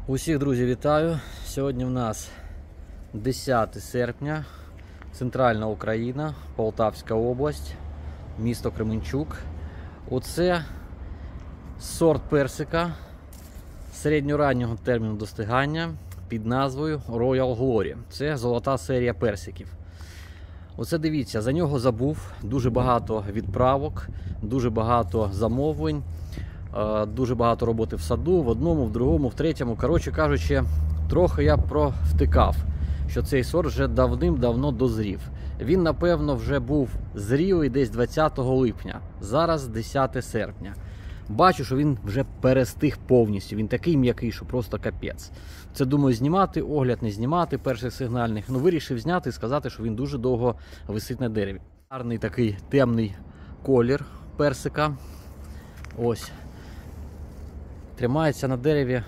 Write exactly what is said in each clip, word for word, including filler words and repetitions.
Усіх, друзі, вітаю! Сьогодні в нас десяте серпня, Центральна Україна, Полтавська область, місто Кременчук. Оце сорт персика середньораннього терміну достигання під назвою Royal Glory. Це золота серія персиків. Оце дивіться, за нього забув, дуже багато відправок, дуже багато замовлень. Дуже багато роботи в саду, в одному, в другому, в третьому. Коротше кажучи, трохи я провтикав, що цей сорт вже давним-давно дозрів. Він, напевно, вже був зрілий десь двадцятого липня. Зараз десяте серпня. Бачу, що він вже перестиг повністю. Він такий м'який, що просто капець. Це, думаю, знімати огляд, не знімати перших сигнальних. Ну, вирішив зняти і сказати, що він дуже довго висить на дереві. Гарний такий темний колір персика. Ось. Тримається на дереві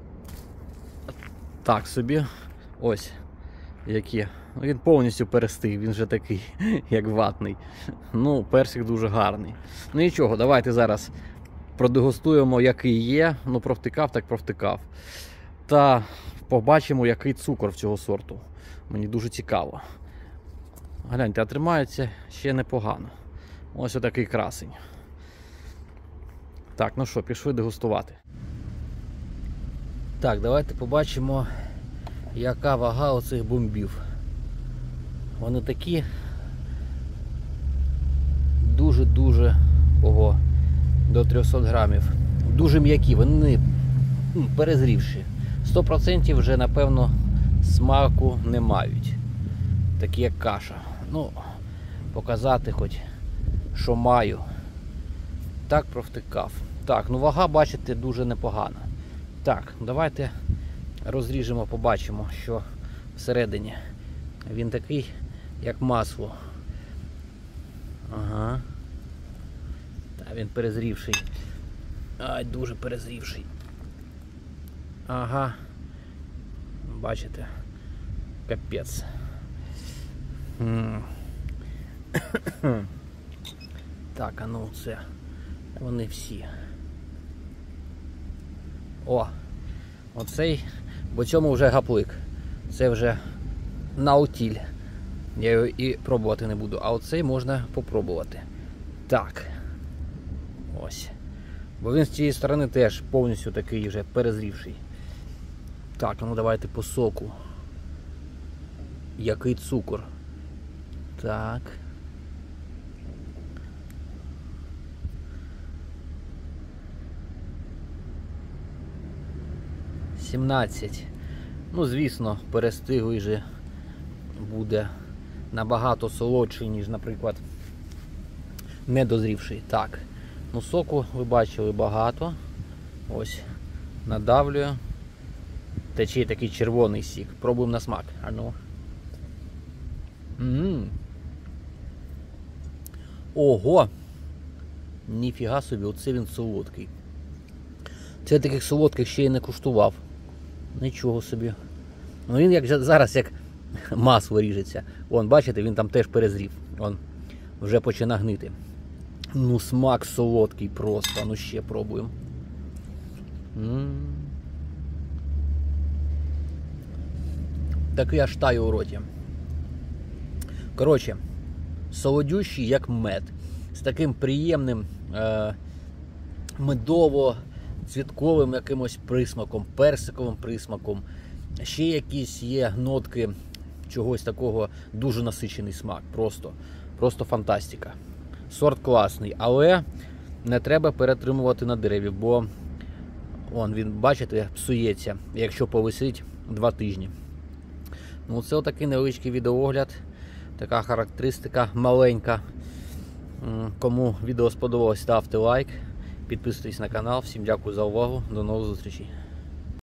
так собі. Ось які. Він повністю перестиг, він вже такий, як ватний. Ну, персик дуже гарний. Ну нічого, давайте зараз продегустуємо, який є. Ну, провтикав, так провтикав. Та побачимо, який цукор в цього сорту. Мені дуже цікаво. Гляньте, а тримається ще непогано. Ось отакий красень. Так, ну що, пішли дегустувати. Так, давайте побачимо, яка вага оцих бомбів. Вони такі дуже-дуже, ого, до трьохсот грамів. Дуже м'які, вони перезрівші. сто відсотків вже, напевно, смаку не мають. Такі як каша. Ну, показати хоч, що маю. Так провтикав. Так, ну вага, бачите, дуже непогана. Так, давайте розріжемо, побачимо, що всередині. Він такий, як масло. Ага. Та він перезрівший. Ай, дуже перезрівший. Ага. Бачите? Капець. Так, а ну це. Вони всі. О! Оцей, бо цьому вже гаплик. Це вже наутіль. Я його і пробувати не буду. А оцей можна попробувати. Так. Ось. Бо він з цієї сторони теж повністю такий вже перезрівший. Так, ну давайте по соку. Який цукор. Так. сімнадцять. Ну, звісно, перестиглий же буде набагато солодший, ніж, наприклад, недозрівший. Так, ну соку ви бачили багато. Ось, надавлюю. Тече такий червоний сік. Пробуємо на смак. А ну. М-м-м. Ого! Ніфіга собі, оце він солодкий. Це таких солодких ще й не куштував. Нічого собі. Ну він як зараз як масло ріжеться. Вон, бачите, він там теж перезрів. Вон, вже починає гнити. Ну смак солодкий просто. Ну ще пробуємо. М-м-м. Такий аж тає у роті. Коротше, солодющий як мед. З таким приємним е- медово-цвітковим якимось присмаком, персиковим присмаком. Ще якісь є нотки чогось такого, дуже насичений смак. Просто, просто фантастика. Сорт класний, але не треба перетримувати на дереві, бо он, він, бачите, псується, якщо повисить два тижні. Ну, це отакий невеличкий відеоогляд, така характеристика маленька. Кому відео сподобалось, ставте лайк, підписуйтесь на канал. Всім дякую за увагу, до нових зустрічей.